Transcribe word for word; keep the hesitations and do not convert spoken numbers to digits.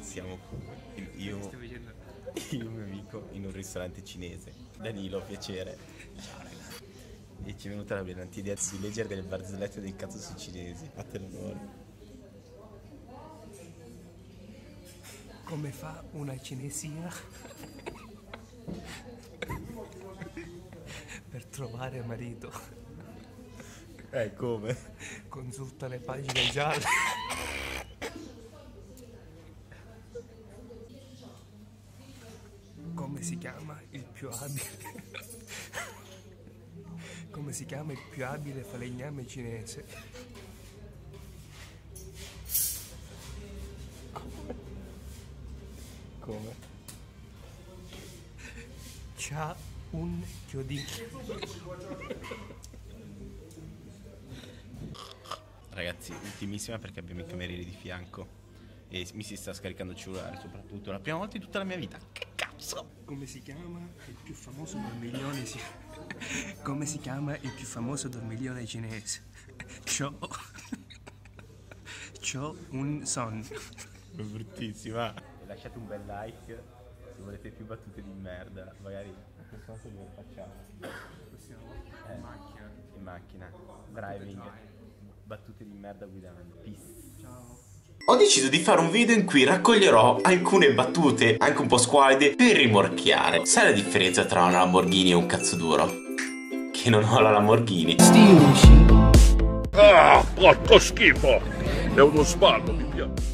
siamo io, io e un mio amico in un ristorante cinese. Danilo, piacere. Ciao ragazzi. E ci è venuta la brillante idea di leggere delle barzellette del cazzo sui cinesi. Fate l'onore. Come fa una cinesina per trovare marito? Eh, come? Consulta le pagine gialle. Come si chiama il più abile? Come si chiama il più abile falegname cinese? Come? C'ha un chiodino. Ragazzi, ultimissima perché abbiamo i camerieri di fianco e mi si sta scaricando il cellulare, soprattutto la prima volta in tutta la mia vita. Che cazzo? Come si chiama il più famoso dormiglione ci- Come si chiama il più famoso dormiglione cinese? C'ho C'ho un son. È bruttissima. Lasciate un bel like se volete più battute di merda. Magari la prossima volta dove lo facciamo? Eh, in macchina. In macchina. Driving. Battute di merda guidando. Peace. Ciao. Ho deciso di fare un video in cui raccoglierò alcune battute, anche un po' squallide, per rimorchiare. Sai la differenza tra una Lamborghini e un cazzo duro? Che non ho la Lamborghini. Ah, porco schifo! È uno sballo, mi piace.